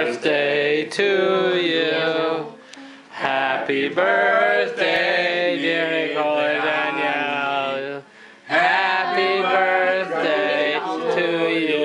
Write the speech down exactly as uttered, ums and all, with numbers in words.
birthday to you. Happy birthday, dear Nicole Danielle. Happy birthday to you.